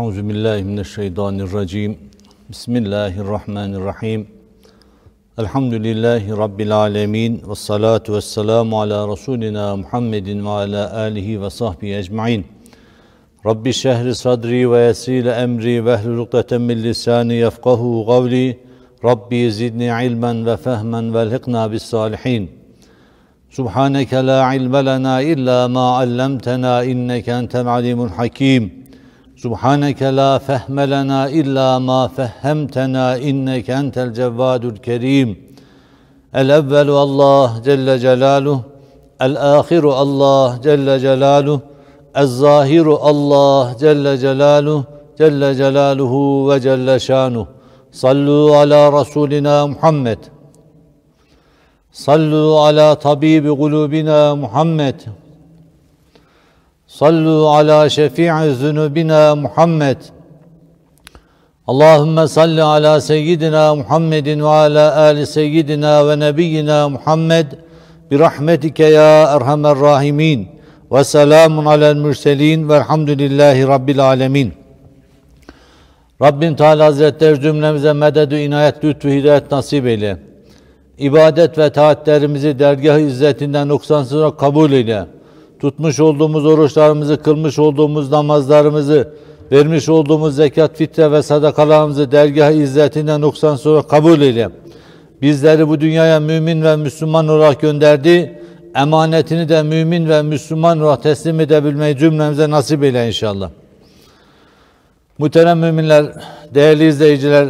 Euzubillahimineşşeytanirracim. Bismillahirrahmanirrahim. Elhamdülillahi Rabbil alemin. Vessalatu vesselamu ala Resulina Muhammedin ve ala alihi ve sahbihi ecmain. Rabbi şehri sadri ve yesile emri ve ehlul ukdeten min lisani yefkahu gavli. Rabbi zidni ilmen ve fehmen ve elhikna bis salihin. Subhaneke la ilme lena illa ma allamtena inneke entel alimul hakim. Subhaneke la fehme lena illa ma fehhemtena inneke entel cevvadul kerim. El evvelu Allah Celle Celaluhu, el ahiru Allah Celle Celaluhu, el zahiru Allah Celle Celaluhu, Celle Celaluhu ve Celle Şanuhu. Sallu ala Resulina Muhammed. Sallu ala tabibi kulubina Muhammed. Sallu ala şefi'i zunubina Muhammed. Allahümme salli ala seyyidina Muhammedin ve ala ali seyyidina ve nebiyyina Muhammed bi rahmetike ya erhamer rahimin ve selamun alel mürselin velhamdülillahi rabbil alemin. Rabbim Teala Hazretleri cümlemize meded-ü inayet, lütfu, hidayet nasip eyle. İbadet ve taatlerimizi dergâh-ı izzetinden noksansız kabul eyle. Tutmuş olduğumuz oruçlarımızı, kılmış olduğumuz namazlarımızı, vermiş olduğumuz zekat, fitre ve sadakalarımızı dergâh-ı izzetinden noksansız kabul eyle. Bizleri bu dünyaya mümin ve Müslüman olarak gönderdi. Emanetini de mümin ve Müslüman olarak teslim edebilmeyi cümlemize nasip eyle inşallah. Muhterem müminler, değerli izleyiciler,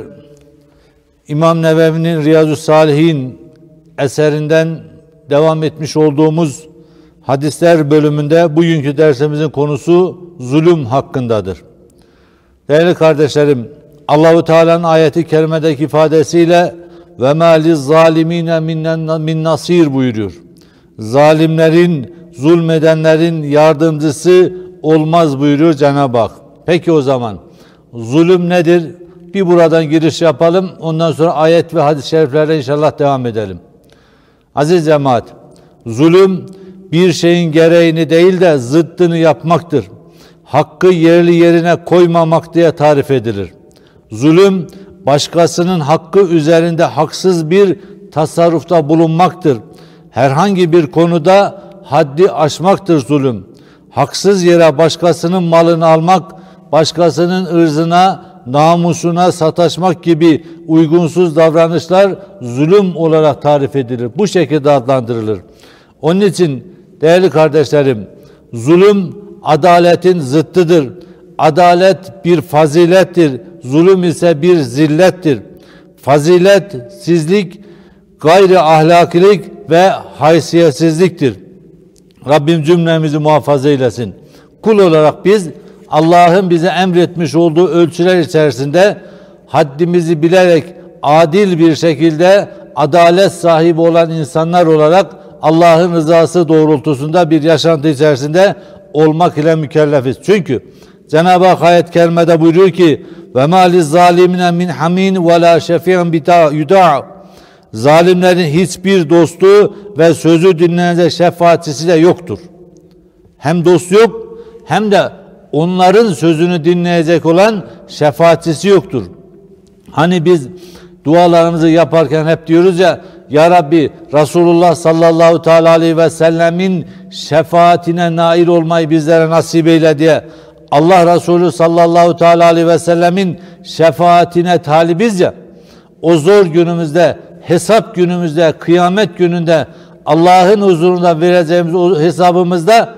İmam Nevevi'nin Riyazü's-Salihin eserinden devam etmiş olduğumuz hadisler bölümünde bugünkü dersimizin konusu zulüm hakkındadır. Değerli kardeşlerim, Allahu Teala'nın ayeti kerimedeki ifadesiyle ve mâ lizzâlimîne min nasîr buyuruyor. Zalimlerin, zulmedenlerin yardımcısı olmaz buyuruyor Cenab-ı Hak. Peki o zaman zulüm nedir? Bir buradan giriş yapalım. Ondan sonra ayet ve hadis-i şeriflerle inşallah devam edelim. Aziz cemaat, zulüm bir şeyin gereğini değil de zıttını yapmaktır. Hakkı yerli yerine koymamak diye tarif edilir. Zulüm, başkasının hakkı üzerinde haksız bir tasarrufta bulunmaktır. Herhangi bir konuda haddi aşmaktır zulüm. Haksız yere başkasının malını almak, başkasının ırzına, namusuna sataşmak gibi uygunsuz davranışlar zulüm olarak tarif edilir. Bu şekilde adlandırılır. Onun için değerli kardeşlerim, zulüm adaletin zıttıdır. Adalet bir fazilettir. Zulüm ise bir zillettir. Faziletsizlik, gayri ahlakilik ve haysiyetsizliktir. Rabbim cümlemizi muhafaza eylesin. Kul olarak biz Allah'ın bize emretmiş olduğu ölçüler içerisinde haddimizi bilerek adil bir şekilde adalet sahibi olan insanlar olarak Allah'ın rızası doğrultusunda bir yaşantı içerisinde olmak ile mükellefiz. Çünkü Cenab-ı Hak ayet-i kerimede buyuruyor ki ve mâ lizzâlimine min hamîn ve lâ şefî'in yudâ. Zalimlerin hiçbir dostu ve sözü dinlenecek şefaatçisi de yoktur. Hem dost yok hem de onların sözünü dinleyecek olan şefaatçisi yoktur. Hani biz dualarımızı yaparken hep diyoruz ya, Ya Rabbi Resulullah sallallahu teala aleyhi ve sellemin şefaatine nail olmayı bizlere nasip eyle diye. Allah Resulü sallallahu teala aleyhi ve sellemin şefaatine talibiz ya, o zor günümüzde, hesap günümüzde, kıyamet gününde Allah'ın huzurunda vereceğimiz o hesabımızda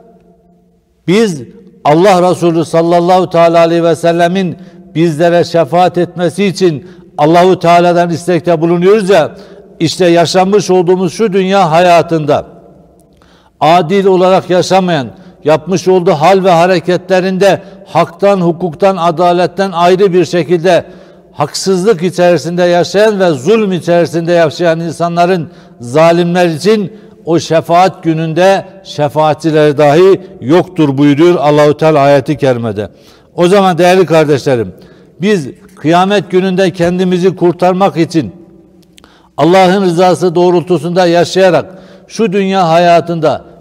biz Allah Resulü sallallahu teala aleyhi ve sellemin bizlere şefaat etmesi için Allahu Teala'dan istekte bulunuyoruz ya, işte yaşamış olduğumuz şu dünya hayatında adil olarak yaşamayan, yapmış olduğu hal ve hareketlerinde haktan, hukuktan, adaletten ayrı bir şekilde haksızlık içerisinde yaşayan ve zulm içerisinde yaşayan insanların, zalimler için o şefaat gününde şefaatçileri dahi yoktur buyuruyor Allahu Teala ayeti kerimede. O zaman değerli kardeşlerim, biz kıyamet gününde kendimizi kurtarmak için Allah'ın rızası doğrultusunda yaşayarak şu dünya hayatında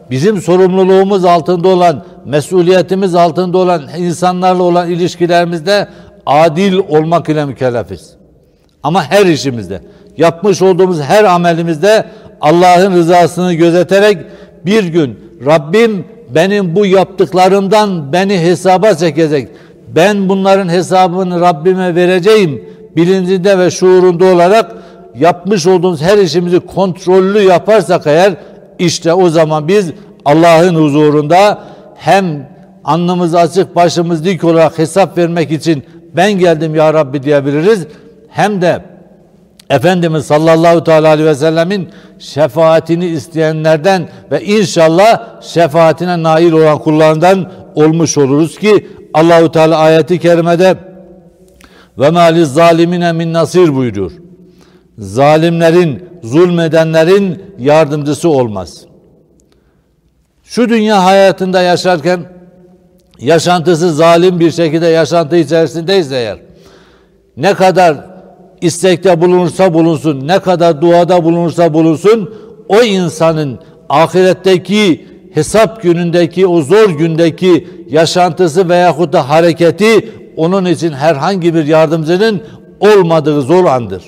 bizim sorumluluğumuz altında olan, mesuliyetimiz altında olan insanlarla olan ilişkilerimizde adil olmak ile mükellefiz. Ama her işimizde, yapmış olduğumuz her amelimizde Allah'ın rızasını gözeterek bir gün Rabbim benim bu yaptıklarımdan beni hesaba çekecek, ben bunların hesabını Rabbime vereceğim bilincinde ve şuurunda olarak yapmış olduğumuz her işimizi kontrollü yaparsak eğer, işte o zaman biz Allah'ın huzurunda hem alnımız açık başımız dik olarak hesap vermek için ben geldim ya Rabbi diyebiliriz, hem de Efendimiz sallallahu teala aleyhi ve sellemin şefaatini isteyenlerden ve inşallah şefaatine nail olan kullarından olmuş oluruz ki Allahu Teala ayeti kerimede ve mâ lizzalimine min nasir buyuruyor. Zalimlerin, zulmedenlerin yardımcısı olmaz. Şu dünya hayatında yaşarken yaşantısı zalim bir şekilde yaşantı içerisindeyse eğer, ne kadar istekte bulunursa bulunsun, ne kadar duada bulunursa bulunsun, o insanın ahiretteki hesap günündeki, o zor gündeki yaşantısı veyahut da hareketi onun için herhangi bir yardımcının olmadığı zor andır.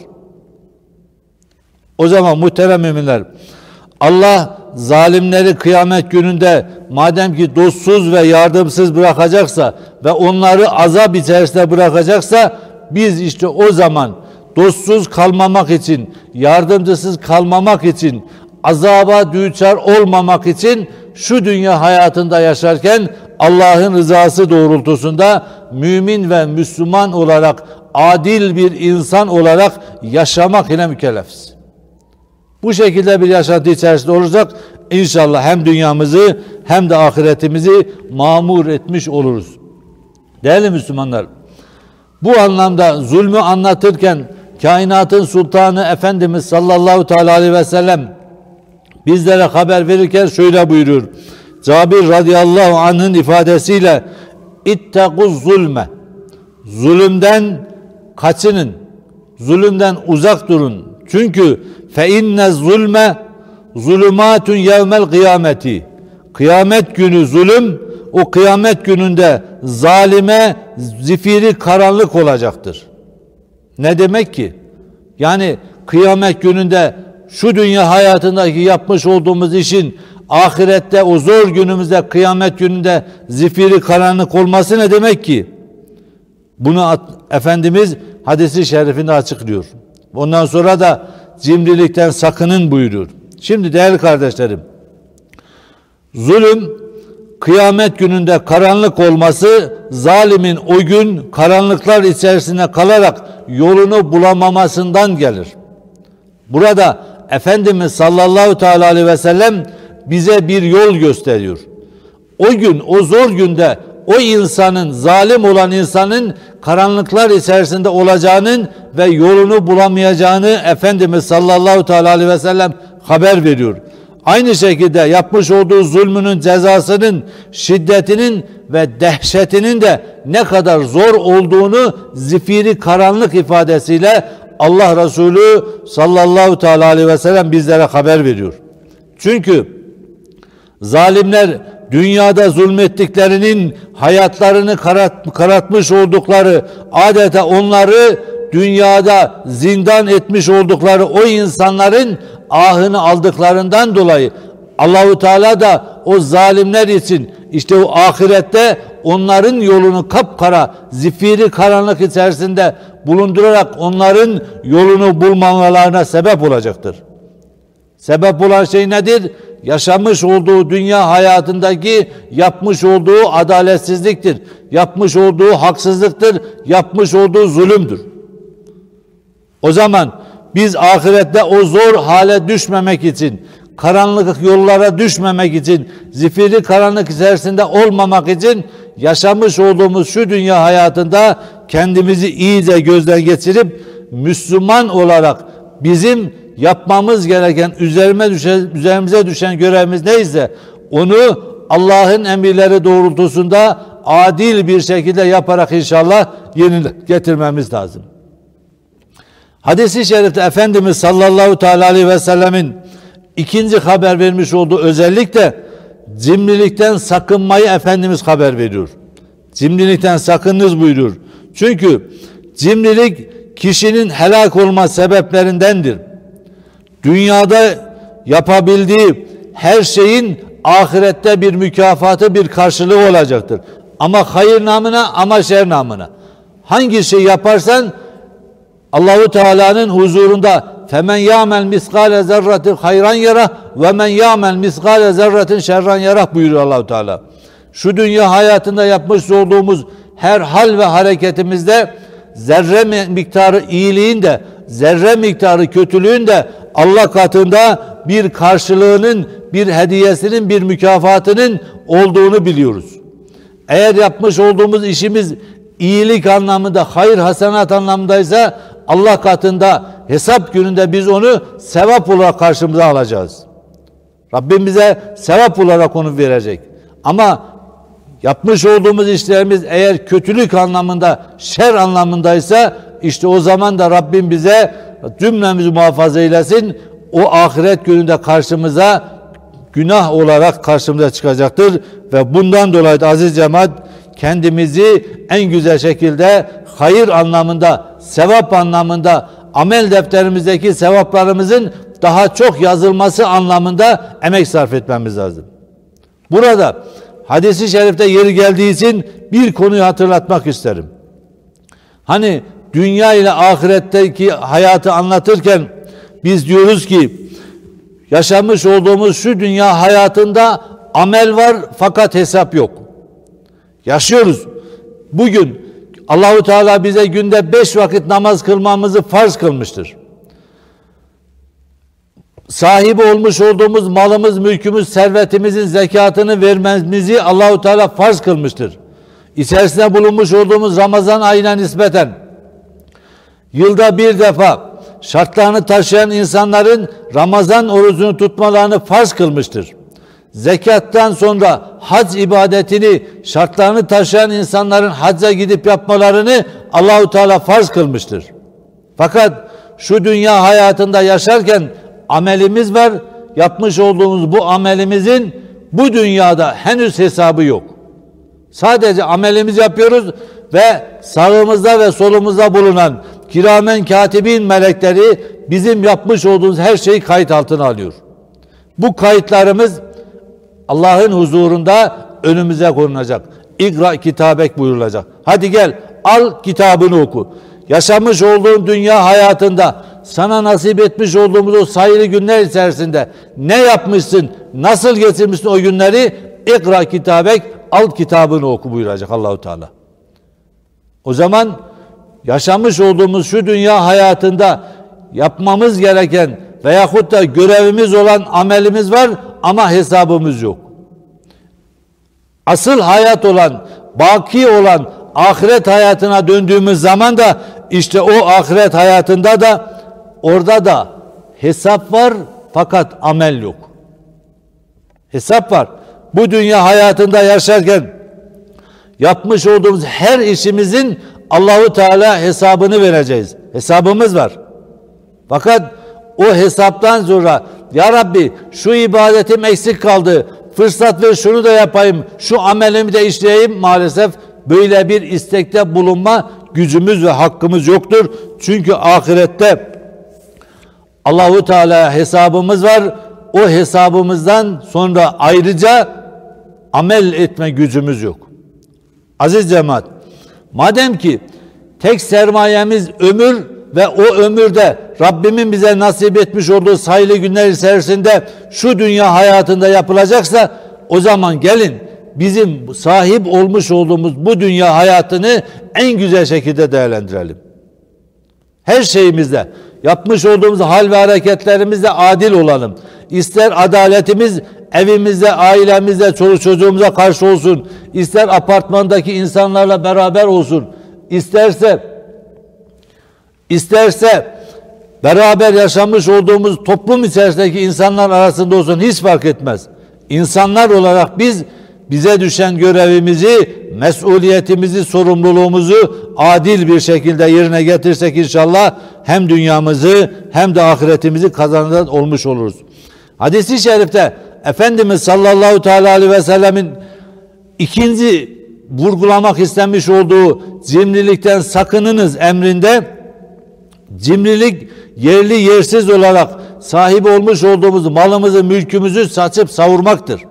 O zaman muhterem müminler, Allah zalimleri kıyamet gününde madem ki dostsuz ve yardımsız bırakacaksa ve onları azap içerisinde bırakacaksa, biz işte o zaman dostsuz kalmamak için, yardımcısız kalmamak için, azaba düçar olmamak için şu dünya hayatında yaşarken Allah'ın rızası doğrultusunda mümin ve Müslüman olarak, adil bir insan olarak yaşamak ile mükellefiz. Bu şekilde bir yaşantı içerisinde olursak inşallah hem dünyamızı hem de ahiretimizi mamur etmiş oluruz. Değerli Müslümanlar, bu anlamda zulmü anlatırken kainatın sultanı Efendimiz sallallahu teala aleyhi ve sellem bizlere haber verirken şöyle buyuruyor. Cabir radıyallahu anh'ın ifadesiyle İtteguz zulme, zulümden kaçının, zulümden uzak durun. Çünkü fe inne zulme zulümatun yevmel kıyameti. Kıyamet günü zulüm, o kıyamet gününde zalime zifiri karanlık olacaktır. Ne demek ki? Yani kıyamet gününde şu dünya hayatındaki yapmış olduğumuz işin ahirette o zor günümüzde, kıyamet gününde zifiri karanlık olması ne demek ki? Bunu Efendimiz hadisi şerifinde açıklıyor. Ondan sonra da cimrilikten sakının buyuruyor. Şimdi değerli kardeşlerim, zulüm kıyamet gününde karanlık olması, zalimin o gün karanlıklar içerisinde kalarak yolunu bulamamasından gelir. Burada Efendimiz sallallahu teala aleyhi ve sellem bize bir yol gösteriyor. O gün, o zor günde o insanın, zalim olan insanın karanlıklar içerisinde olacağının ve yolunu bulamayacağını Efendimiz sallallahu teala aleyhi ve sellem haber veriyor. Aynı şekilde yapmış olduğu zulmünün cezasının, şiddetinin ve dehşetinin de ne kadar zor olduğunu zifiri karanlık ifadesiyle Allah Resulü sallallahu teala aleyhi ve sellem bizlere haber veriyor. Çünkü zalimler dünyada zulmettiklerinin hayatlarını karartmış oldukları, adeta onları dünyada zindan etmiş oldukları o insanların ahını aldıklarından dolayı Allahu Teala da o zalimler için işte o ahirette onların yolunu kapkara, zifiri karanlık içerisinde bulundurarak onların yolunu bulmalarına sebep olacaktır. Sebep olan şey nedir? Yaşamış olduğu dünya hayatındaki yapmış olduğu adaletsizliktir. Yapmış olduğu haksızlıktır. Yapmış olduğu zulümdür. O zaman biz ahirette o zor hale düşmemek için, karanlık yollara düşmemek için, zifiri karanlık içerisinde olmamak için yaşamış olduğumuz şu dünya hayatında kendimizi iyice gözden geçirip Müslüman olarak bizim yapmamız gereken, üzerimize düşen görevimiz neyse onu Allah'ın emirleri doğrultusunda adil bir şekilde yaparak inşallah yerine getirmemiz lazım. Hadis-i şerifte Efendimiz sallallahu teala aleyhi ve sellemin ikinci haber vermiş olduğu özellik de cimrilikten sakınmayı Efendimiz haber veriyor. Cimrilikten sakınınız buyuruyor. Çünkü cimrilik kişinin helak olma sebeplerindendir. Dünyada yapabildiği her şeyin ahirette bir mükafatı, bir karşılığı olacaktır. Ama hayır namına, ama şer namına. Hangi şey yaparsan Allahu Teala'nın huzurunda femen ya'mel miskale zerratin hayran yarah ve men ya'mel miskale zerratin şerran yarah buyuruyor Allahu Teala. Şu dünya hayatında yapmış olduğumuz her hal ve hareketimizde zerre miktarı iyiliğin de zerre miktarı kötülüğün de Allah katında bir karşılığının, bir hediyesinin, bir mükafatının olduğunu biliyoruz. Eğer yapmış olduğumuz işimiz iyilik anlamında, hayır hasenat anlamındaysa Allah katında hesap gününde biz onu sevap olarak karşımıza alacağız. Rabbim bize sevap olarak onu verecek. Ama yapmış olduğumuz işlerimiz eğer kötülük anlamında, şer anlamındaysa işte o zaman da Rabbim bize cümlemizi muhafaza eylesin. O ahiret gününde karşımıza günah olarak karşımıza çıkacaktır ve bundan dolayı da aziz cemaat kendimizi en güzel şekilde hayır anlamında, sevap anlamında, amel defterimizdeki sevaplarımızın daha çok yazılması anlamında emek sarf etmemiz lazım. Burada hadis-i şerifte yeri geldiği için bir konuyu hatırlatmak isterim. Hani dünya ile ahiretteki hayatı anlatırken biz diyoruz ki yaşamış olduğumuz şu dünya hayatında amel var fakat hesap yok. Yaşıyoruz. Bugün Allahu Teala bize günde 5 vakit namaz kılmamızı farz kılmıştır. Sahibi olmuş olduğumuz malımız, mülkümüz, servetimizin zekatını vermemizi Allahu Teala farz kılmıştır. İçerisinde bulunmuş olduğumuz Ramazan ayına nispeten yılda bir defa şartlarını taşıyan insanların Ramazan orucunu tutmalarını farz kılmıştır. Zekattan sonra hac ibadetini şartlarını taşıyan insanların hacca gidip yapmalarını Allahu Teala farz kılmıştır. Fakat şu dünya hayatında yaşarken amelimiz var. Yapmış olduğumuz bu amelimizin bu dünyada henüz hesabı yok. Sadece amelimizi yapıyoruz ve sağımızda ve solumuzda bulunan kiramen katibin melekleri bizim yapmış olduğumuz her şeyi kayıt altına alıyor. Bu kayıtlarımız Allah'ın huzurunda önümüze konulacak. İkra kitabek buyurulacak. Hadi gel al kitabını oku. Yaşamış olduğun dünya hayatında sana nasip etmiş olduğumuz o sayılı günler içerisinde ne yapmışsın, nasıl geçirmişsin o günleri ikra kitabek al kitabını oku buyuracak Allahu Teala. O zaman yaşamış olduğumuz şu dünya hayatında yapmamız gereken veyahut da görevimiz olan amelimiz var ama hesabımız yok. Asıl hayat olan, baki olan ahiret hayatına döndüğümüz zaman da işte o ahiret hayatında da orada da hesap var fakat amel yok. Hesap var. Bu dünya hayatında yaşarken yapmış olduğumuz her işimizin Allahu Teala hesabını vereceğiz. Hesabımız var. Fakat o hesaptan sonra ya Rabbi şu ibadetim eksik kaldı. Fırsat ver şunu da yapayım. Şu amelimi de işleyeyim. Maalesef böyle bir istekte bulunma gücümüz ve hakkımız yoktur. Çünkü ahirette Allahu Teala hesabımız var. O hesabımızdan sonra ayrıca amel etme gücümüz yok. Aziz cemaat, madem ki tek sermayemiz ömür ve o ömürde Rabbimin bize nasip etmiş olduğu sayılı günler içerisinde şu dünya hayatında yapılacaksa o zaman gelin bizim sahip olmuş olduğumuz bu dünya hayatını en güzel şekilde değerlendirelim. Her şeyimizde, yapmış olduğumuz hal ve hareketlerimizde adil olalım. İster adaletimiz evimizde, ailemizde, çoluk çocuğumuza karşı olsun, ister apartmandaki insanlarla beraber olsun, isterse beraber yaşamış olduğumuz toplum içerisindeki insanlar arasında olsun, hiç fark etmez. İnsanlar olarak biz bize düşen görevimizi, mesuliyetimizi, sorumluluğumuzu adil bir şekilde yerine getirsek inşallah hem dünyamızı hem de ahiretimizi kazanan olmuş oluruz. Hadis-i şerifte Efendimiz sallallahu teala aleyhi ve sellemin ikinci vurgulamak istenmiş olduğu cimrilikten sakınınız emrinde, cimrilik yerli yersiz olarak sahip olmuş olduğumuz malımızı, mülkümüzü saçıp savurmaktır.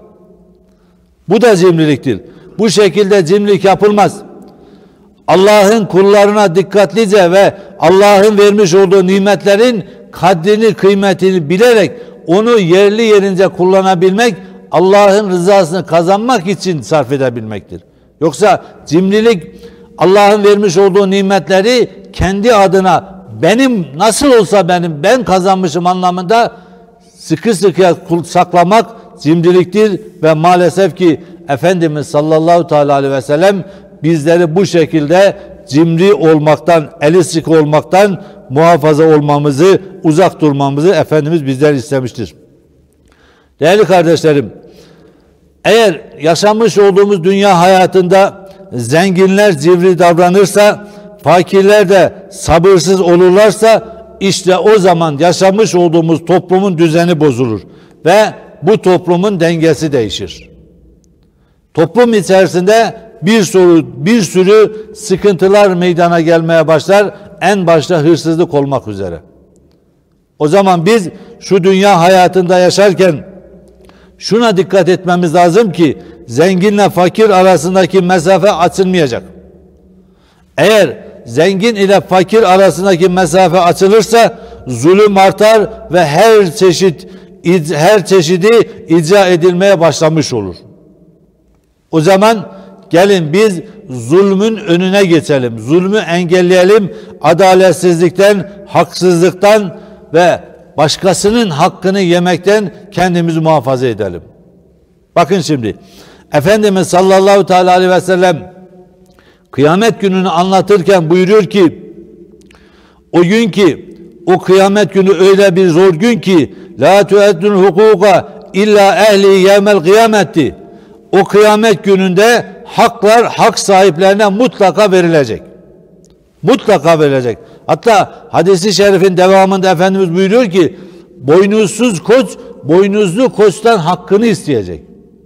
Bu da cimriliktir. Bu şekilde cimrilik yapılmaz. Allah'ın kullarına dikkatlice ve Allah'ın vermiş olduğu nimetlerin kadrini, kıymetini bilerek onu yerli yerince kullanabilmek, Allah'ın rızasını kazanmak için sarf edebilmektir. Yoksa cimrilik, Allah'ın vermiş olduğu nimetleri kendi adına, benim nasıl olsa ben kazanmışım anlamında sıkı sıkıya saklamak cimriliktir ve maalesef ki Efendimiz sallallahu teala aleyhi ve sellem bizleri bu şekilde cimri olmaktan, eli sıkı olmaktan muhafaza olmamızı, uzak durmamızı Efendimiz bizden istemiştir. Değerli kardeşlerim, eğer yaşamış olduğumuz dünya hayatında zenginler cimri davranırsa, fakirler de sabırsız olurlarsa, işte o zaman yaşamış olduğumuz toplumun düzeni bozulur ve bu toplumun dengesi değişir. Toplum içerisinde bir sürü sıkıntılar meydana gelmeye başlar, en başta hırsızlık olmak üzere. O zaman biz şu dünya hayatında yaşarken şuna dikkat etmemiz lazım ki zenginle fakir arasındaki mesafe açılmayacak. Eğer zengin ile fakir arasındaki mesafe açılırsa zulüm artar ve her çeşidi icra edilmeye başlamış olur. O zaman gelin biz zulmün önüne geçelim. Zulmü engelleyelim. Adaletsizlikten, haksızlıktan ve başkasının hakkını yemekten kendimizi muhafaza edelim. Bakın şimdi Efendimiz sallallahu teala aleyhi ve sellem kıyamet gününü anlatırken buyuruyor ki o kıyamet günü öyle bir zor gün ki la tu'eddun hukuka illa ehli yevmel kıyametti. O kıyamet gününde haklar hak sahiplerine mutlaka verilecek. Mutlaka verilecek. Hatta hadis-i şerifin devamında Efendimiz buyuruyor ki boynuzsuz koç boynuzlu koçtan hakkını isteyecek.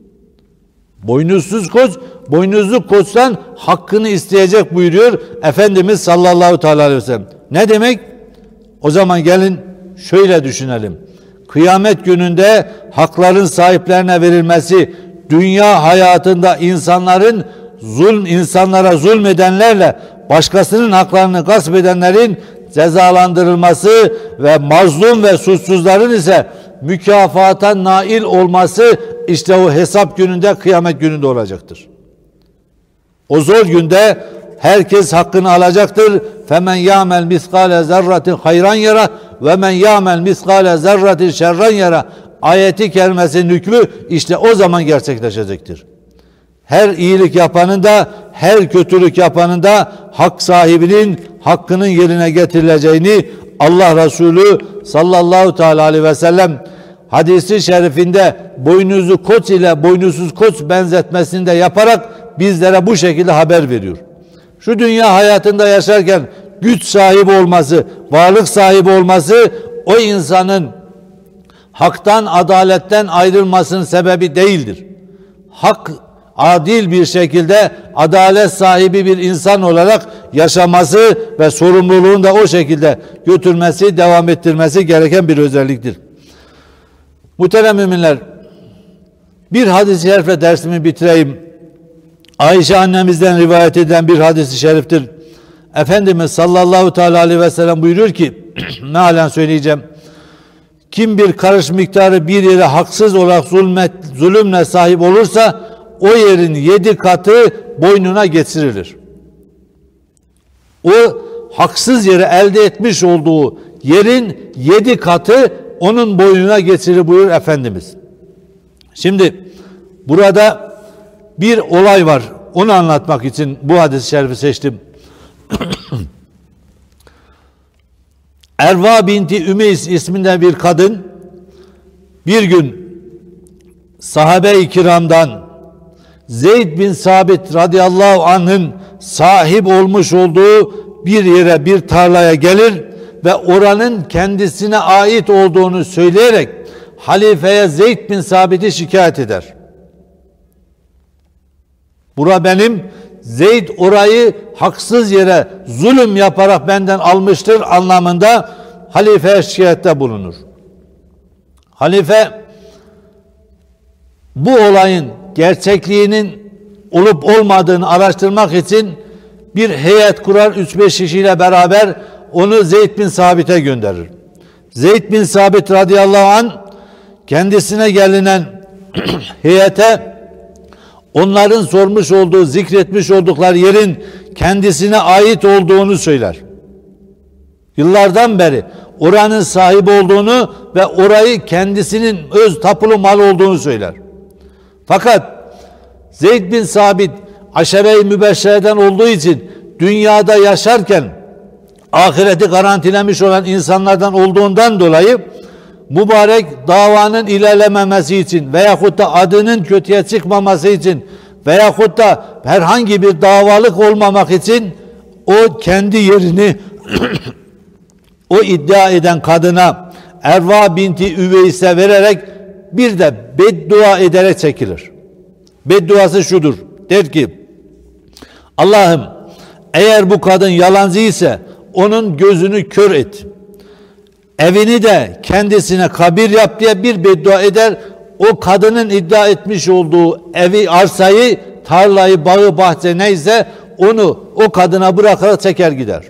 Boynuzsuz koç boynuzlu koçtan hakkını isteyecek buyuruyor Efendimiz sallallahu teala aleyhi ve sellem. Ne demek? O zaman gelin şöyle düşünelim. Kıyamet gününde hakların sahiplerine verilmesi, dünya hayatında insanlara zulmedenlerle başkasının haklarını gasp edenlerin cezalandırılması ve mazlum ve suçsuzların ise mükafata nail olması işte o hesap gününde, kıyamet gününde olacaktır. O zor günde herkes hakkını alacaktır. Femen ya'mel miskale zerratin hayran yara ve men ya'mel miskale zerratin şerran yara. Ayeti kerimesinin hükmü işte o zaman gerçekleşecektir. Her iyilik yapanın da her kötülük yapanın da hak sahibinin hakkının yerine getirileceğini Allah Resulü sallallahu teala aleyhi ve sellem hadisi şerifinde boynuzlu koç ile boynuzsuz koç benzetmesini de yaparak bizlere bu şekilde haber veriyor. Şu dünya hayatında yaşarken güç sahibi olması, varlık sahibi olması o insanın haktan, adaletten ayrılmasının sebebi değildir. Hak, adil bir şekilde adalet sahibi bir insan olarak yaşaması ve sorumluluğunu da o şekilde götürmesi, devam ettirmesi gereken bir özelliktir. Muhterem müminler, bir hadis-i şerifle dersimi bitireyim. Ayşe annemizden rivayet edilen bir hadis-i şeriftir. Efendimiz sallallahu teala aleyhi ve sellem buyuruyor ki, mealen söyleyeceğim. Kim bir karış miktarı bir yere haksız olarak zulümle sahip olursa o yerin 7 katı boynuna geçirilir. O haksız yere elde etmiş olduğu yerin 7 katı onun boynuna geçirilir buyuruyor Efendimiz. Şimdi burada bir olay var. Onu anlatmak için bu hadis-i şerifi seçtim. Erva binti Ümeys isminde bir kadın bir gün sahabe-i kiramdan Zeyd bin Sabit radıyallahu anh'ın sahip olmuş olduğu bir yere, bir tarlaya gelir ve oranın kendisine ait olduğunu söyleyerek halifeye Zeyd bin Sabit'i şikayet eder. Bura benim, Zeyd orayı haksız yere zulüm yaparak benden almıştır anlamında halifeye şikayette bulunur. Halife bu olayın gerçekliğinin olup olmadığını araştırmak için bir heyet kurar, 3-5 kişiyle beraber onu Zeyd bin Sabit'e gönderir. Zeyd bin Sabit radıyallahu anh kendisine gelinen heyete onların sormuş olduğu, zikretmiş oldukları yerin kendisine ait olduğunu söyler. Yıllardan beri oranın sahibi olduğunu ve orayı kendisinin öz tapulu mal olduğunu söyler. Fakat Zeyd bin Sabit aşere-i mübeşşereden olduğu için dünyada yaşarken ahireti garantilemiş olan insanlardan olduğundan dolayı mübarek davanın ilerlememesi için veyahut da adının kötüye çıkmaması için veyahut da herhangi bir davalık olmamak için o kendi yerini o iddia eden kadına Erva binti Üveys'e vererek bir de beddua ederek çekilir. Bedduası şudur. Der ki Allah'ım eğer bu kadın yalancı ise onun gözünü kör et. Evini de kendisine kabir yap diye bir beddua eder. O kadının iddia etmiş olduğu evi, arsayı, tarlayı, bağı, bahçe neyse onu o kadına bırakarak çeker gider.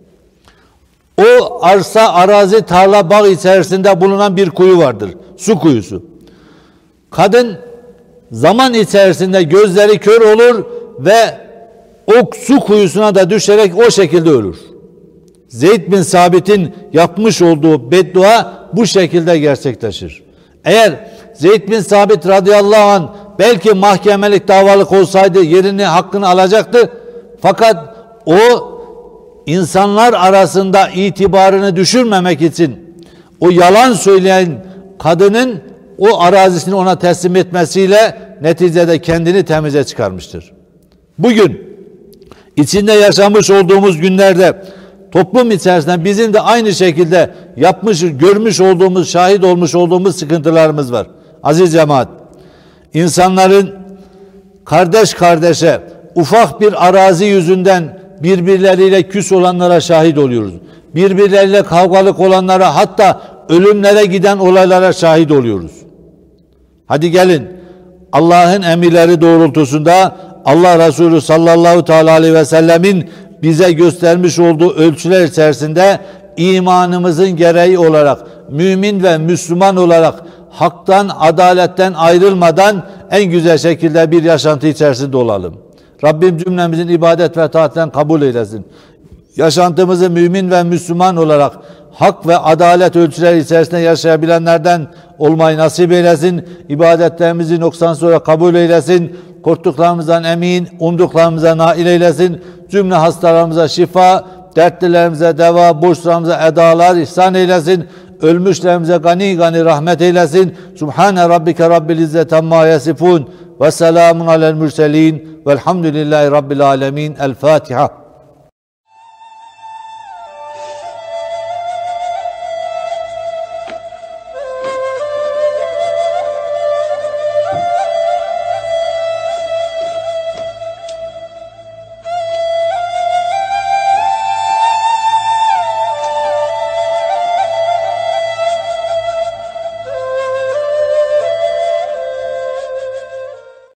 O arsa, arazi, tarla, bağ içerisinde bulunan bir kuyu vardır. Su kuyusu. Kadın zaman içerisinde gözleri kör olur ve o su kuyusuna da düşerek o şekilde ölür. Zeyd bin Sabit'in yapmış olduğu beddua bu şekilde gerçekleşir. Eğer Zeyd bin Sabit radıyallahu anh belki mahkemelik davalık olsaydı yerini, hakkını alacaktı. Fakat o insanlar arasında itibarını düşürmemek için o yalan söyleyen kadının o arazisini ona teslim etmesiyle neticede kendini temize çıkarmıştır. Bugün içinde yaşamış olduğumuz günlerde toplum içerisinde bizim de aynı şekilde yapmış, görmüş olduğumuz, şahit olmuş olduğumuz sıkıntılarımız var. Aziz cemaat, insanların kardeş kardeşe ufak bir arazi yüzünden birbirleriyle küs olanlara şahit oluyoruz. Birbirleriyle kavgalık olanlara, hatta ölümlere giden olaylara şahit oluyoruz. Hadi gelin Allah'ın emirleri doğrultusunda Allah Resulü sallallahu teala aleyhi ve sellemin bize göstermiş olduğu ölçüler içerisinde imanımızın gereği olarak mümin ve Müslüman olarak haktan, adaletten ayrılmadan en güzel şekilde bir yaşantı içerisinde olalım. Rabbim cümlemizin ibadet ve taatlerini kabul eylesin. Yaşantımızı mümin ve Müslüman olarak hak ve adalet ölçüleri içerisinde yaşayabilenlerden olmayı nasip eylesin. İbadetlerimizi noksan sonra kabul eylesin. Korktuklarımızdan emin, umduklarımıza nail eylesin. Cümle hastalarımıza şifa, dertlilerimize deva, borçlarımıza edalar ihsan eylesin. Ölmüşlerimize gani gani rahmet eylesin. Subhane rabbike rabbil izzet amma yasifun ve selamun alel mürselin velhamdülillahi rabbil alemin. El Fatiha.